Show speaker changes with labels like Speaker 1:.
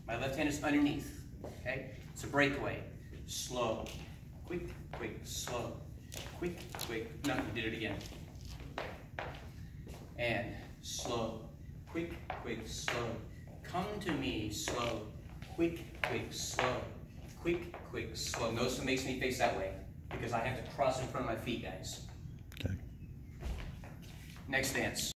Speaker 1: My left hand is underneath, okay? It's a breakaway. Slow, quick, quick, slow, quick, quick. No, you did it again. And slow, quick, quick, slow. Come to me, slow, quick, quick, slow, quick, quick, slow. Notice it makes me face that way because I have to cross in front of my feet, guys.
Speaker 2: Okay.
Speaker 1: Next dance.